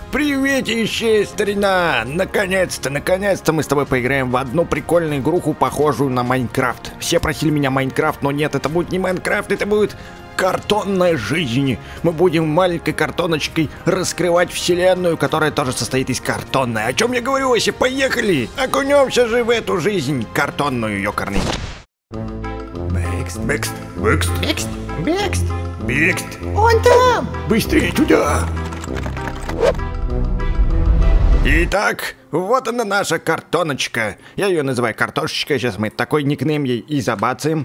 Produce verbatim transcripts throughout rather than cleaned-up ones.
Приветище, старина! Наконец-то, наконец-то мы с тобой поиграем в одну прикольную игруху, похожую на Майнкрафт. Все просили меня Майнкрафт, но нет, это будет не Майнкрафт, это будет картонная жизнь. Мы будем маленькой картоночкой раскрывать вселенную, которая тоже состоит из картонной. О чем я говорю, вообще? Поехали! Окунемся же в эту жизнь картонную, ёкарный. Бэкст, бэкст, бэкст, Бекст, Бекст, бэкст. он там! Быстрее туда! Итак, вот она наша картоночка. Я ее называю картошечкой. Сейчас мы такой никнейм ей и забацаем.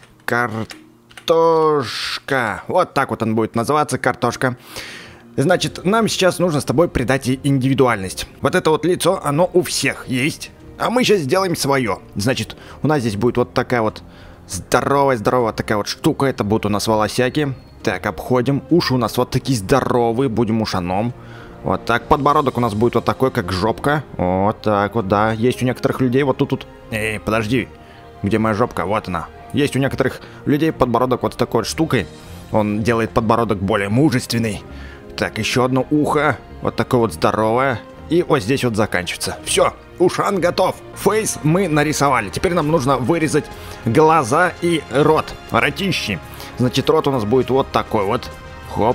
Картошка. Вот так вот он будет называться, картошка. Значит, нам сейчас нужно с тобой придать ей индивидуальность. Вот это вот лицо, оно у всех есть. А мы сейчас сделаем свое. Значит, у нас здесь будет вот такая вот здоровая-здоровая такая вот штука. Это будут у нас волосяки. Так, обходим. Уши у нас вот такие здоровые. Будем ушаном. Вот так. Подбородок у нас будет вот такой, как жопка. Вот так вот, да. Есть у некоторых людей вот тут тут. Эй, подожди. Где моя жопка? Вот она. Есть у некоторых людей подбородок вот с такой вот штукой. Он делает подбородок более мужественный. Так, еще одно ухо. Вот такое вот здоровое. И вот здесь вот заканчивается. Все. Ушан готов. Фейс мы нарисовали. Теперь нам нужно вырезать глаза и рот. Ротищи. Значит, рот у нас будет вот такой вот. Хоп.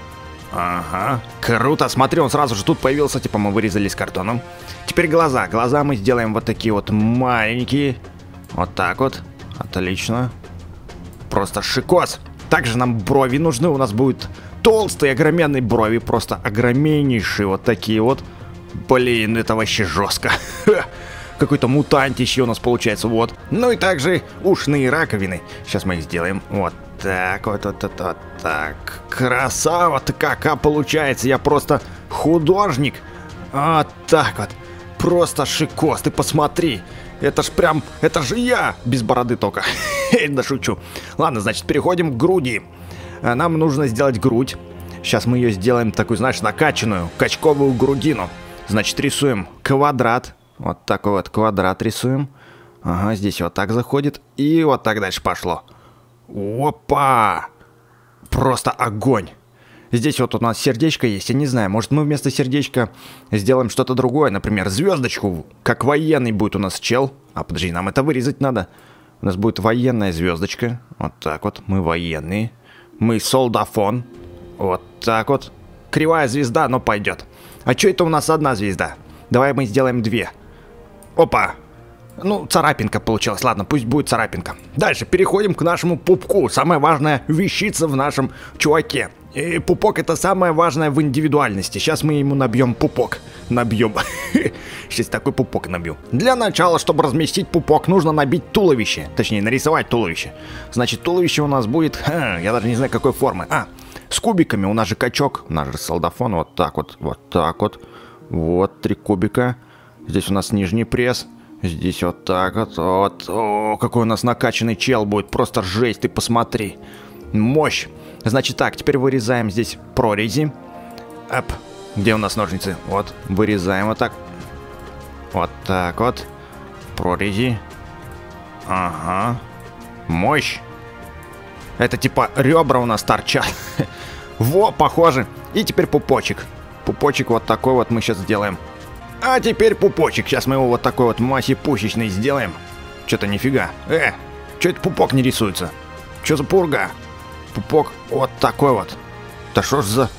Ага. Круто. Смотри, он сразу же тут появился. Типа мы вырезали с картоном. Теперь глаза. Глаза мы сделаем вот такие вот маленькие. Вот так вот. Отлично. Просто шикос. Также нам брови нужны. У нас будут толстые, огроменные брови. Просто огроменнейшие вот такие вот. Блин, это вообще жестко. Какой-то мутантище у нас получается, вот. Ну и также ушные раковины. Сейчас мы их сделаем. Вот так, вот, вот, вот, вот так. Красава-то какая получается. Я просто художник. Вот так вот. Просто шикос, ты посмотри. Это ж прям, это же я. Без бороды только. Да шучу. Ладно, значит, переходим к груди. Нам нужно сделать грудь. Сейчас мы ее сделаем такую, знаешь, накачанную, качковую грудину. Значит, рисуем квадрат. Вот такой вот квадрат рисуем. Ага, здесь вот так заходит. И вот так дальше пошло. Опа! Просто огонь. Здесь вот у нас сердечко есть. Я не знаю, может мы вместо сердечка сделаем что-то другое. Например, звездочку. Как военный будет у нас чел. А подожди, нам это вырезать надо. У нас будет военная звездочка. Вот так вот. Мы военные. Мы солдафон. Вот так вот. Кривая звезда, но пойдет. А что это у нас одна звезда? Давай мы сделаем две. Опа. Ну, царапинка получилась. Ладно, пусть будет царапинка. Дальше переходим к нашему пупку. Самая важная вещица в нашем чуваке. И пупок — это самое важное в индивидуальности. Сейчас мы ему набьем пупок. Набьем. Сейчас такой пупок набью. Для начала, чтобы разместить пупок, нужно набить туловище. Точнее, нарисовать туловище. Значит, туловище у нас будет... Ха, я даже не знаю, какой формы. А, с кубиками. У нас же качок. У нас же солдафон. Вот так вот. Вот так вот. Вот, три кубика. Здесь у нас нижний пресс. Здесь вот так вот. Вот. О, какой у нас накачанный чел будет. Просто жесть, ты посмотри. Мощь. Значит так, теперь вырезаем здесь прорези. Оп. Где у нас ножницы? Вот. Вырезаем вот так. Вот так вот. Прорези. Ага. Мощь. Это типа ребра у нас торчат. Во, похоже. И теперь пупочек. Пупочек вот такой вот мы сейчас сделаем. А теперь пупочек. Сейчас мы его вот такой вот массипушечный сделаем. Что-то нифига. Э, что это пупок не рисуется? Что за пурга? Пупок вот такой вот. Да что ж за...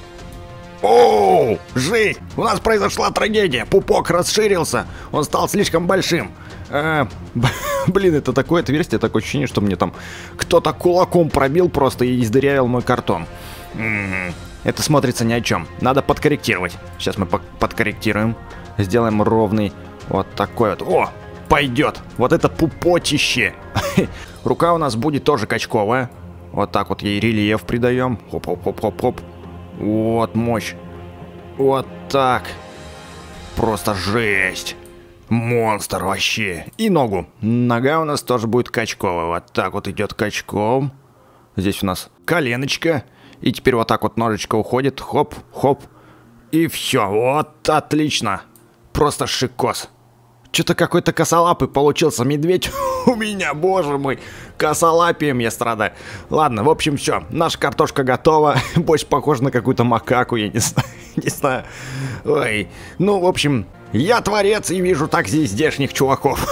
Оу, жесть! У нас произошла трагедия. Пупок расширился. Он стал слишком большим. Э, блин, это такое отверстие, такое ощущение, что мне там кто-то кулаком пробил просто и издырявил мой картон. М-м-м. Это смотрится ни о чем. Надо подкорректировать. Сейчас мы подкорректируем. Сделаем ровный вот такой вот. О, пойдет. Вот это пупотище. Рука у нас будет тоже качковая. Вот так вот ей рельеф придаем. Хоп-хоп-хоп-хоп-хоп. Вот мощь. Вот так. Просто жесть. Монстр вообще. И ногу. Нога у нас тоже будет качковая. Вот так вот идет качком. Здесь у нас коленочка. И теперь вот так вот ножичка уходит. Хоп, хоп. И все. Вот отлично. Просто шикос. Что-то какой-то косолапый получился медведь. у меня, боже мой, косолапием я страдаю. Ладно, в общем, все, наша картошка готова. Больше похожа на какую-то макаку, я не знаю. Не знаю. Ой, ну, в общем, я творец и вижу так здесь здешних чуваков.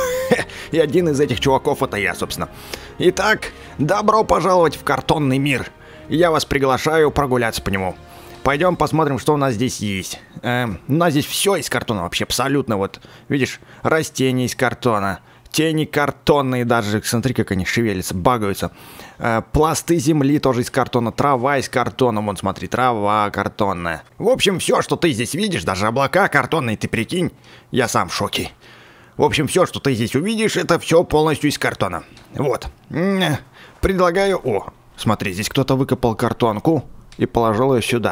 И один из этих чуваков это я, собственно. Итак, добро пожаловать в картонный мир. Я вас приглашаю прогуляться по нему. Пойдем посмотрим, что у нас здесь есть. Эм, у нас здесь все из картона вообще, абсолютно. Вот, видишь, растения из картона. Тени картонные даже, смотри, как они шевелятся, багаются. Э, пласты земли тоже из картона, трава из картона, вон смотри, трава картонная. В общем, все, что ты здесь видишь, даже облака картонные, ты прикинь, я сам в шоке. В общем, все, что ты здесь увидишь, это все полностью из картона. Вот. Предлагаю... О, смотри, здесь кто-то выкопал картонку и положил ее сюда.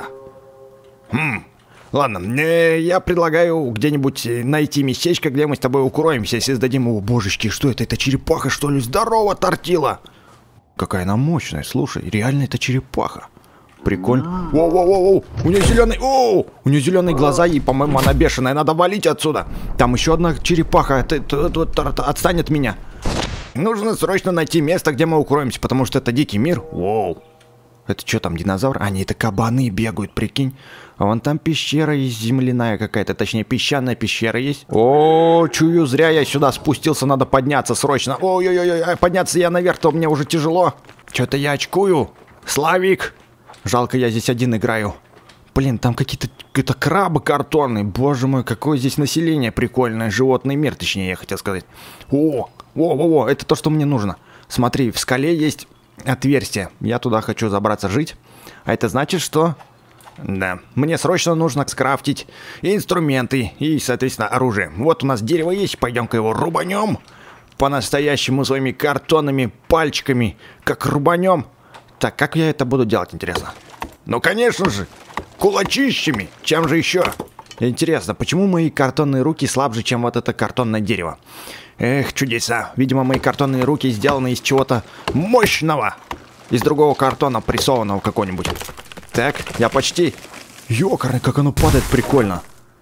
Хм... Ладно, э, я предлагаю где-нибудь найти местечко, где мы с тобой укроемся и создадим... О, божечки, что это? Это черепаха, что ли? Здорово, тортила! Какая она мощная, слушай, реально это черепаха. Прикольно. Воу-воу-воу, у нее зеленый... Оу! У нее зеленые глаза, и, по-моему, она бешеная. Надо валить отсюда. Там еще одна черепаха. Ты, ты, ты, ты, отстань от меня. Нужно срочно найти место, где мы укроемся, потому что это дикий мир. Воу. Это что там, динозавр? А, нет, это кабаны бегают, прикинь. А вон там пещера есть земляная какая-то, точнее песчаная пещера есть. О, чую, зря я сюда спустился, надо подняться срочно. Ой-ой-ой, подняться я наверх-то мне уже тяжело. Что-то я очкую. Славик. Жалко, я здесь один играю. Блин, там какие-то это крабы картонные. Боже мой, какое здесь население прикольное. Животный мир, точнее, я хотел сказать. О, о-о-о, это то, что мне нужно. Смотри, в скале есть отверстие. Я туда хочу забраться жить. А это значит, что... Да, мне срочно нужно скрафтить инструменты и, соответственно, оружие. Вот у нас дерево есть, пойдем-ка его рубанем. По-настоящему своими картонными пальчиками. Как рубанем. Так, как я это буду делать, интересно? Ну, конечно же, кулачищами. Чем же еще? Интересно, почему мои картонные руки слабже, чем вот это картонное дерево? Эх, чудеса. Видимо, мои картонные руки сделаны из чего-то мощного. Из другого картона, прессованного какого-нибудь. Так, я почти... Ёкарный, как оно падает, прикольно.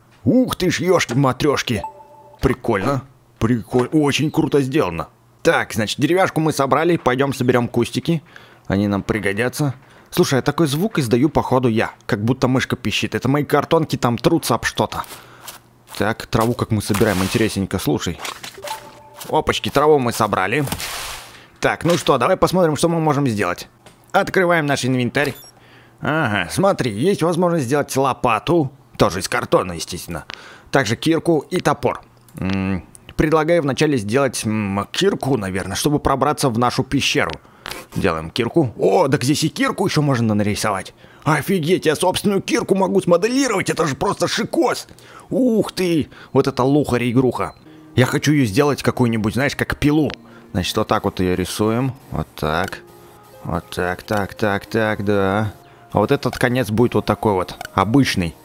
Ух ты ж, ёшки-матрёшки. Прикольно. Прикольно. Очень круто сделано. Так, значит, деревяшку мы собрали. Пойдем соберем кустики. Они нам пригодятся. Слушай, я такой звук издаю, походу, я. Как будто мышка пищит. Это мои картонки там трутся об что-то. Так, траву как мы собираем, интересненько, слушай. Опачки, траву мы собрали. Так, ну что, давай посмотрим, что мы можем сделать. Открываем наш инвентарь. Ага, смотри, есть возможность сделать лопату. Тоже из картона, естественно. Также кирку и топор. М-м, предлагаю вначале сделать м-м, кирку, наверное, чтобы пробраться в нашу пещеру. Делаем кирку. О, так здесь и кирку еще можно нарисовать. Офигеть, я собственную кирку могу смоделировать. Это же просто шикос. Ух ты, вот это лухарь-игруха. Я хочу ее сделать какую-нибудь, знаешь, как пилу. Значит, вот так вот ее рисуем. Вот так. Вот так, так, так, так, да. А вот этот конец будет вот такой вот, обычный.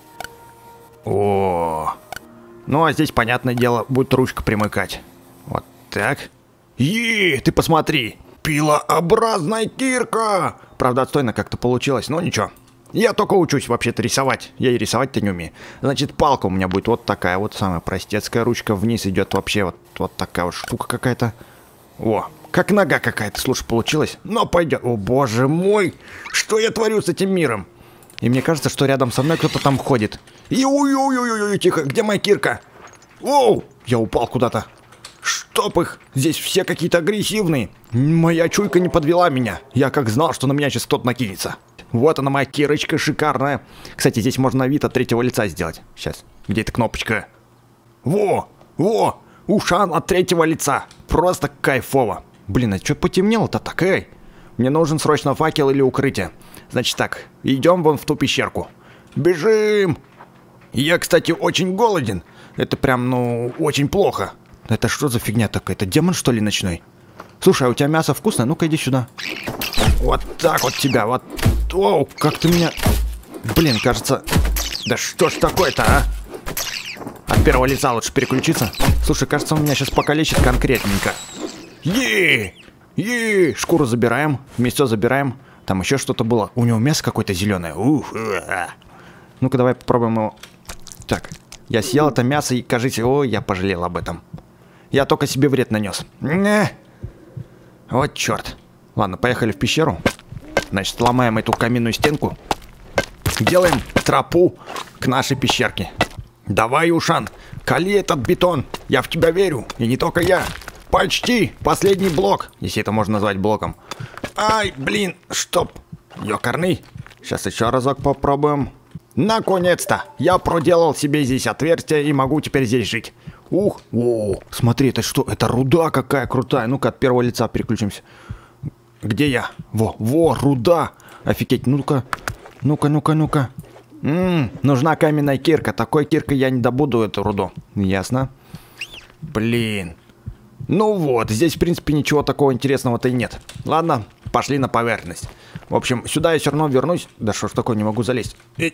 О, ну а здесь, понятное дело, будет ручка примыкать. Вот так. Е, ты посмотри, пилообразная кирка. Правда, отстойно как-то получилось, но ничего. Я только учусь вообще-то рисовать. Я и рисовать-то не умею. Значит, палка у меня будет вот такая вот, самая простецкая ручка. Вниз идет вообще вот, вот такая вот штука какая-то. О, как нога какая-то, слушай, получилось. Но пойдет. О, боже мой, что я творю с этим миром? И мне кажется, что рядом со мной кто-то там ходит. Ой-ой-ой-ой-ой, тихо, где моя кирка? Оу, я упал куда-то. Чтоб их, здесь все какие-то агрессивные. Моя чуйка не подвела меня. Я как знал, что на меня сейчас кто-то накинется. Вот она, моя кирочка шикарная. Кстати, здесь можно вид от третьего лица сделать. Сейчас, где эта кнопочка? Во, во, ушан от третьего лица. Просто кайфово. Блин, а что потемнело-то так, эй? Мне нужен срочно факел или укрытие. Значит так, идем вон в ту пещерку. Бежим! Я, кстати, очень голоден. Это прям, ну, очень плохо. Это что за фигня такая? Это демон, что ли, ночной? Слушай, а у тебя мясо вкусное? Ну-ка, иди сюда. Вот так вот тебя, вот. Оу, как ты меня... Блин, кажется... Да что ж такое-то, а? От первого лица лучше переключиться. Слушай, кажется, он меня сейчас покалечит конкретненько. Е, е, шкуру забираем, мясо забираем. Там еще что-то было. У него мясо какое-то зеленое. Ух, а. Ну-ка, давай попробуем его. Так, я съел это мясо и, кажется, о, я пожалел об этом. Я только себе вред нанес. Не, Вот черт. Ладно, поехали в пещеру. Значит, ломаем эту каменную стенку. Делаем тропу к нашей пещерке. Давай, Ушан, кали этот бетон. Я в тебя верю. И не только я. Почти последний блок, если это можно назвать блоком. Ай, блин, стоп. Ёкарный. Сейчас еще разок попробуем. Наконец-то! Я проделал себе здесь отверстие и могу теперь здесь жить. Ух, о, смотри, это что? Это руда какая крутая. Ну-ка, от первого лица переключимся. Где я? Во, во, руда. Офигеть, ну-ка. Ну-ка, ну-ка, ну-ка. Ммм, нужна каменная кирка. Такой киркой я не добуду эту руду. Ясно. Блин. Ну вот, здесь, в принципе, ничего такого интересного-то и нет. Ладно, пошли на поверхность. В общем, сюда я все равно вернусь. Да что ж такое, не могу залезть.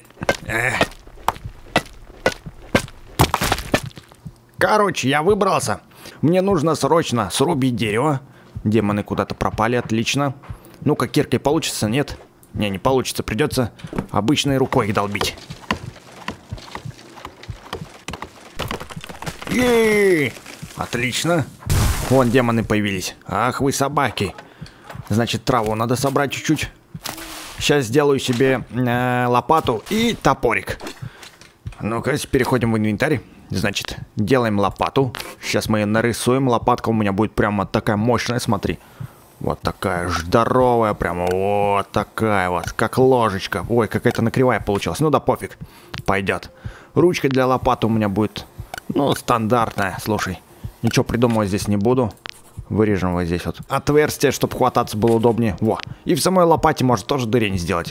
Короче, я выбрался. Мне нужно срочно срубить дерево. Демоны куда-то пропали, отлично. Ну-ка, киркой получится, нет? Не, не получится, придется обычной рукой их долбить. Е-е-е! Отлично. Вон демоны появились. Ах вы собаки. Значит, траву надо собрать чуть-чуть. Сейчас сделаю себе э, лопату и топорик. Ну-ка, переходим в инвентарь. Значит, делаем лопату. Сейчас мы ее нарисуем. Лопатка у меня будет прямо такая мощная, смотри. Вот такая здоровая, прямо вот такая вот, как ложечка. Ой, какая-то накривая получилась. Ну да пофиг, пойдет. Ручка для лопаты у меня будет, ну, стандартная. Слушай, ничего придумывать здесь не буду. Вырежем вот здесь вот отверстие, чтобы хвататься было удобнее. Во, и в самой лопате может тоже дырень сделать.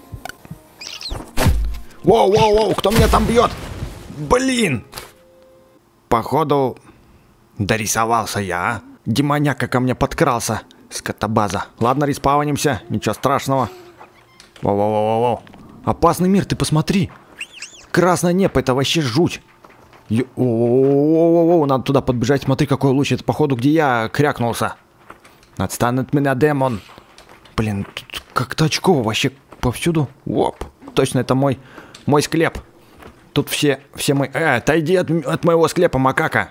Воу-воу-воу, кто меня там бьет? Блин! Походу, дорисовался я, а? Демоняка ко мне подкрался. Скотобаза. Ладно, респаунимся, ничего страшного. Воу-воу-воу-воу. Опасный мир, ты посмотри. Красное небо, это вообще жуть. Воу-воу-воу, надо туда подбежать. Смотри, какой луч. Это, походу, где я крякнулся. Отстань от меня, демон. Блин, тут как-то очково вообще повсюду. Оп. Точно, это мой, мой склеп. Тут все, все мои... Э, отойди от, от моего склепа, макака.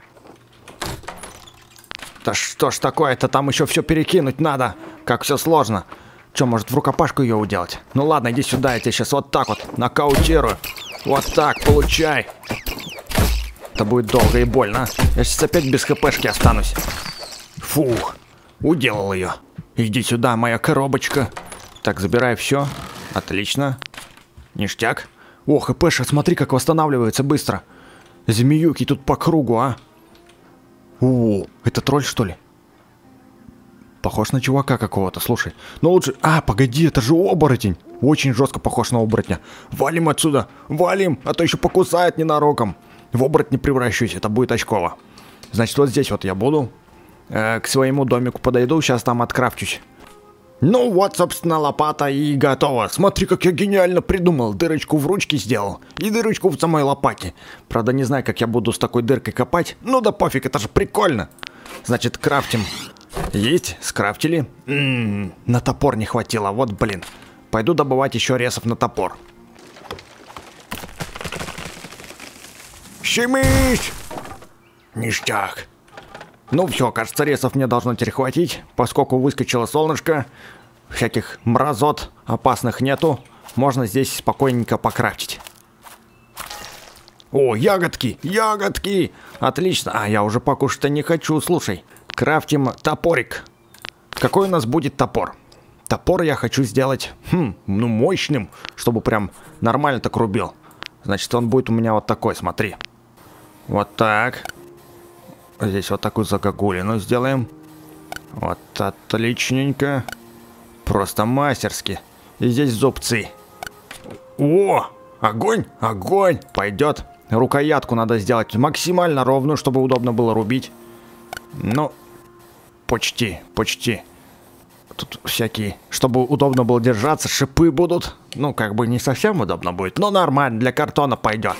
Да что ж такое-то, там еще все перекинуть надо. Как все сложно. Че, может в рукопашку ее уделать? Ну ладно, иди сюда, я тебя сейчас вот так вот нокаутирую. Вот так, получай. Это будет долго и больно. Я сейчас опять без хпшки останусь. Фух, уделал ее. Иди сюда, моя коробочка. Так, забирай все. Отлично. Ништяк. О, хпша, смотри, как восстанавливается быстро. Змеюки тут по кругу, а. О, это тролль, что ли? Похож на чувака какого-то, слушай. Ну лучше... А, погоди, это же оборотень. Очень жестко похож на оборотня. Валим отсюда, валим, а то еще покусает ненароком. В оборотня превращусь, это будет очково. Значит, вот здесь вот я буду. Э, к своему домику подойду, сейчас там открафчусь. Ну вот, собственно, лопата и готова. Смотри, как я гениально придумал. Дырочку в ручке сделал. И дырочку в самой лопате. Правда, не знаю, как я буду с такой дыркой копать. Ну да пофиг, это же прикольно. Значит, крафтим. Есть, скрафтили. М-м, на топор не хватило, вот блин. Пойду добывать еще ресов на топор. Щемись! Ништяк. Ну все, кажется, ресов мне должно теперь хватить, поскольку выскочило солнышко. Всяких мразот опасных нету. Можно здесь спокойненько покрафтить. О, ягодки, ягодки! Отлично. А, я уже покушать-то не хочу, слушай. Крафтим топорик. Какой у нас будет топор? Топор я хочу сделать, хм, ну мощным, чтобы прям нормально так рубил. Значит, он будет у меня вот такой, смотри. Вот так. Здесь вот такую загогулину сделаем. Вот отличненько. Просто мастерски. И здесь зубцы. О, огонь, огонь. Пойдет. Рукоятку надо сделать максимально ровную, чтобы удобно было рубить. Ну, почти, почти. Тут всякие, чтобы удобно было держаться, шипы будут. Ну, как бы не совсем удобно будет, но нормально, для картона пойдет.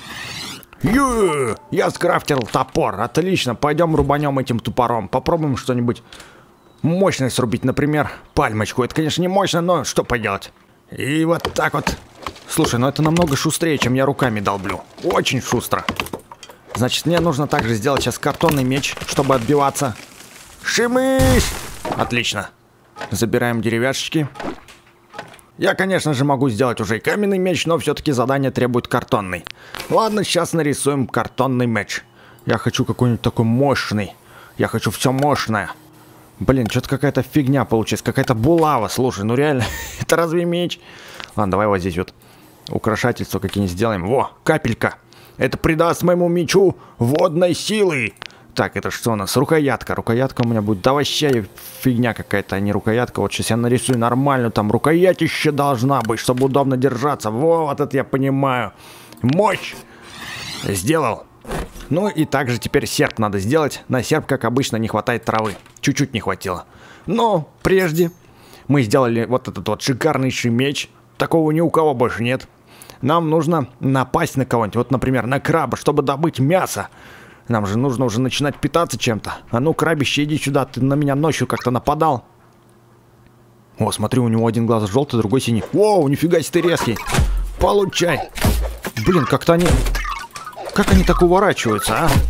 Ю, я скрафтил топор, отлично, пойдем рубанем этим топором. Попробуем что-нибудь мощное срубить, например, пальмочку. Это, конечно, не мощно, но что поделать. И вот так вот. Слушай, ну это намного шустрее, чем я руками долблю. Очень шустро. Значит, мне нужно также сделать сейчас картонный меч, чтобы отбиваться. Шимысь! Отлично. Забираем деревяшечки. Я, конечно же, могу сделать уже и каменный меч, но все-таки задание требует картонный. Ладно, сейчас нарисуем картонный меч. Я хочу какой-нибудь такой мощный. Я хочу все мощное. Блин, что-то какая-то фигня получилась. Какая-то булава. Слушай, ну реально, это разве меч? Ладно, давай вот здесь вот украшательства какие-нибудь сделаем. Во, капелька. Это придаст моему мечу водной силы. Так, это что у нас? Рукоятка. Рукоятка у меня будет. Да вообще фигня какая-то, а не рукоятка. Вот сейчас я нарисую нормальную. Там рукоятище должна быть, чтобы удобно держаться. Во, вот это я понимаю. Мощь. Сделал. Ну и также теперь серп надо сделать. На серп, как обычно, не хватает травы. Чуть-чуть не хватило. Но прежде мы сделали вот этот вот шикарнейший меч. Такого ни у кого больше нет. Нам нужно напасть на кого-нибудь. Вот, например, на краба, чтобы добыть мясо. Нам же нужно уже начинать питаться чем-то. А ну, крабище, иди сюда. Ты на меня ночью как-то нападал. О, смотри, у него один глаз желтый, другой синий. Воу, нифига себе ты резкий. Получай. Блин, как-то они... Как они так уворачиваются, а?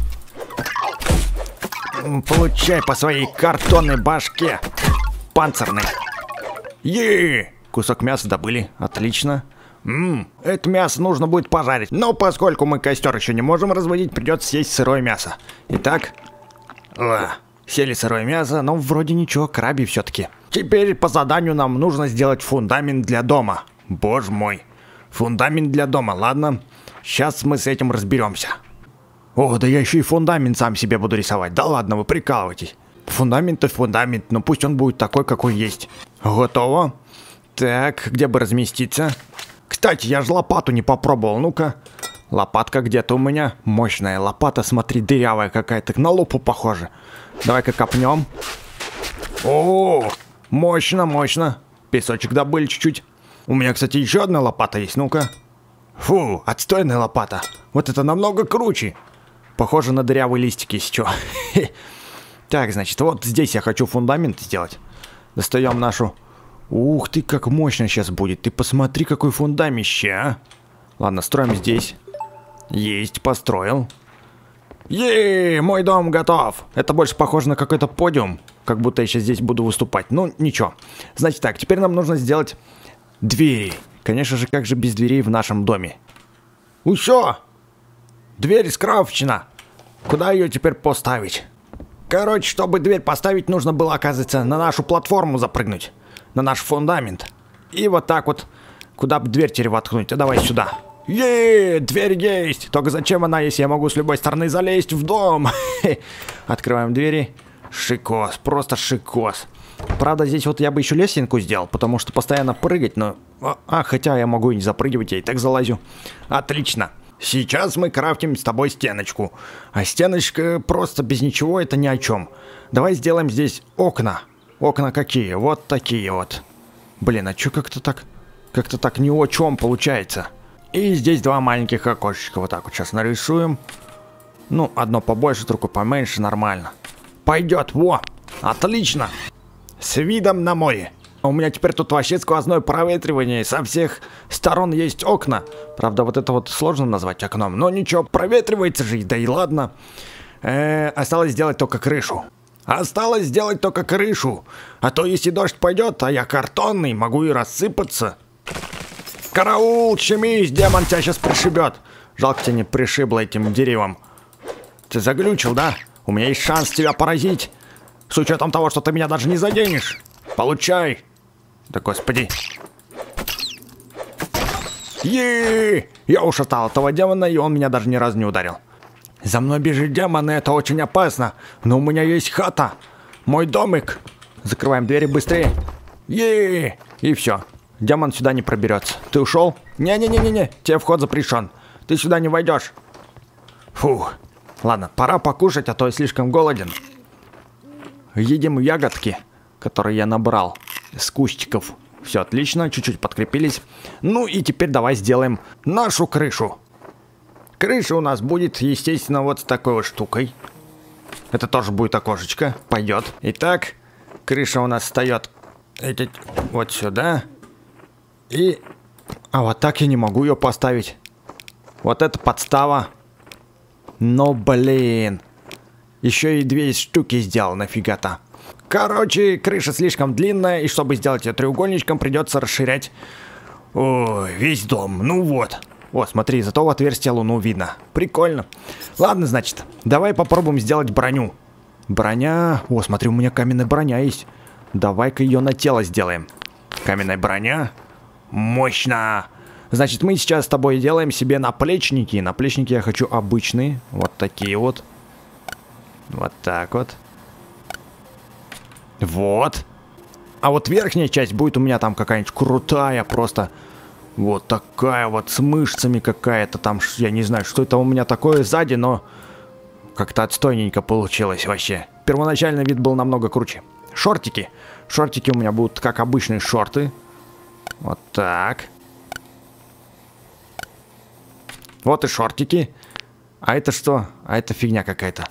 Получай по своей картонной башке. Панцирной. Е! Кусок мяса добыли. Отлично. Ммм, это мясо нужно будет пожарить. Но поскольку мы костер еще не можем разводить, придется съесть сырое мясо. Итак, о, сели сырое мясо, но вроде ничего, краби все-таки. Теперь по заданию нам нужно сделать фундамент для дома. Боже мой. Фундамент для дома, ладно. Сейчас мы с этим разберемся. О, да я еще и фундамент сам себе буду рисовать. Да ладно, вы прикалываетесь. Фундамент-то фундамент, но пусть он будет такой, какой есть. Готово. Так, где бы разместиться? Кстати, я же лопату не попробовал, ну-ка. Лопатка где-то у меня. Мощная лопата, смотри, дырявая какая-то, на лупу похожа. Давай-ка копнем. О, мощно, мощно. Песочек добыли чуть-чуть. У меня, кстати, еще одна лопата есть, ну-ка. Фу, отстойная лопата. Вот это намного круче. Похоже на дырявые листики, если что. Так, значит, вот здесь я хочу фундамент сделать. Достаем нашу... Ух ты, как мощно сейчас будет. Ты посмотри, какой фундамище, а. Ладно, строим здесь. Есть, построил. Е, мой дом готов. Это больше похоже на какой-то подиум. Как будто я сейчас здесь буду выступать. Ну, ничего. Значит так, теперь нам нужно сделать двери. Конечно же, как же без дверей в нашем доме? Усё! Дверь скрафчена. Куда ее теперь поставить? Короче, чтобы дверь поставить, нужно было, оказывается, на нашу платформу запрыгнуть. На наш фундамент. И вот так вот. Куда бы дверь теперь воткнуть? А давай сюда. Еее, дверь есть. Только зачем она, если я могу с любой стороны залезть в дом? Открываем двери. Шикос, просто шикос. Правда, здесь вот я бы еще лесенку сделал, потому что постоянно прыгать, но... А, хотя я могу и не запрыгивать, я и так залазю. Отлично. Сейчас мы крафтим с тобой стеночку. А стеночка просто без ничего, это ни о чем. Давай сделаем здесь окна. Окна какие? Вот такие вот. Блин, а чё как-то так... Как-то так ни о чем получается. И здесь два маленьких окошечка. Вот так вот сейчас нарисуем. Ну, одно побольше, другое поменьше, нормально. Пойдет, во! Отлично! С видом на море. У меня теперь тут вообще сквозное проветривание. Со всех сторон есть окна. Правда, вот это вот сложно назвать окном. Но ничего, проветривается же, да и ладно. Э-э, осталось сделать только крышу. Осталось сделать только крышу. А то если дождь пойдет, а я картонный, могу и рассыпаться. Караул, щемись, демон тебя сейчас пришибет. Жалко, тебя не пришибло этим деревом. Ты заглючил, да? У меня есть шанс тебя поразить. С учетом того, что ты меня даже не заденешь. Получай. Да господи. Еее! Я ушатал этого демона, и он меня даже ни разу не ударил. За мной бежит демон, и это очень опасно. Но у меня есть хата. Мой домик. Закрываем двери быстрее. Еее! И все. Демон сюда не проберется. Ты ушел? Не-не-не-не-не. Тебе вход запрещен. Ты сюда не войдешь. Фу. Ладно, пора покушать, а то я слишком голоден. Едим ягодки, которые я набрал с кустиков. Все отлично, чуть-чуть подкрепились. Ну и теперь давай сделаем нашу крышу. Крыша у нас будет, естественно, вот с такой вот штукой. Это тоже будет окошечко, пойдет. Итак, крыша у нас встает вот сюда. И... А вот так я не могу ее поставить. Вот это подстава. Но, блин. Еще и две штуки сделал, нафига-то. Короче, крыша слишком длинная, и чтобы сделать ее треугольничком, придется расширять ой, весь дом. Ну вот. О, смотри, зато в отверстие луну видно. Прикольно. Ладно, значит, давай попробуем сделать броню. Броня... О, смотри, у меня каменная броня есть. Давай-ка ее на тело сделаем. Каменная броня. Мощно. Значит, мы сейчас с тобой делаем себе наплечники. Наплечники я хочу обычные. Вот такие вот. Вот так вот. Вот. А вот верхняя часть будет у меня там какая-нибудь крутая просто. Вот такая вот с мышцами какая-то там. Я не знаю, что это у меня такое сзади, но как-то отстойненько получилось вообще. Первоначальный вид был намного круче. Шортики. Шортики у меня будут как обычные шорты. Вот так. Вот и шортики. А это что? А это фигня какая-то.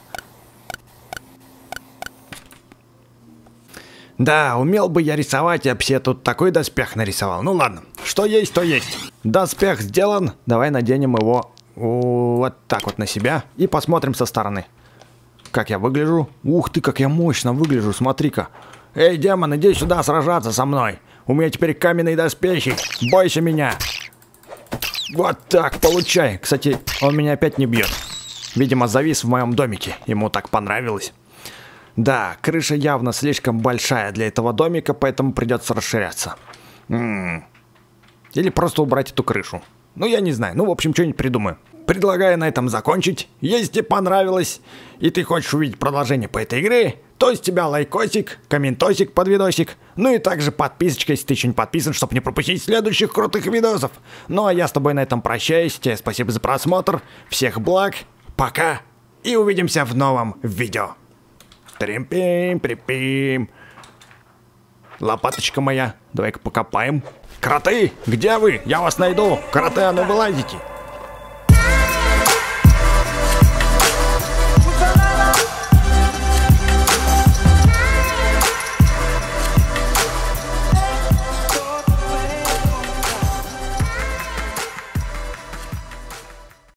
Да, умел бы я рисовать, я вообще тут такой доспех нарисовал. Ну ладно, что есть, то есть. Доспех сделан, давай наденем его вот так вот на себя и посмотрим со стороны. Как я выгляжу? Ух ты, как я мощно выгляжу, смотри-ка. Эй, демон, иди сюда сражаться со мной. У меня теперь каменные доспехи, бойся меня. Вот так, получай. Кстати, он меня опять не бьет. Видимо, завис в моем домике, ему так понравилось. Да, крыша явно слишком большая для этого домика, поэтому придется расширяться. М-м. Или просто убрать эту крышу. Ну, я не знаю. Ну, в общем, что-нибудь придумаю. Предлагаю на этом закончить. Если тебе понравилось, и ты хочешь увидеть продолжение по этой игре, то с тебя лайкосик, комментосик под видосик, ну и также подписочка, если ты еще не подписан, чтобы не пропустить следующих крутых видосов. Ну, а я с тобой на этом прощаюсь. Тебе спасибо за просмотр. Всех благ. Пока. И увидимся в новом видео. Трим-пим, припим. Лопаточка моя. Давай-ка покопаем. Кроты, где вы? Я вас найду. Кроты, а ну вылазите.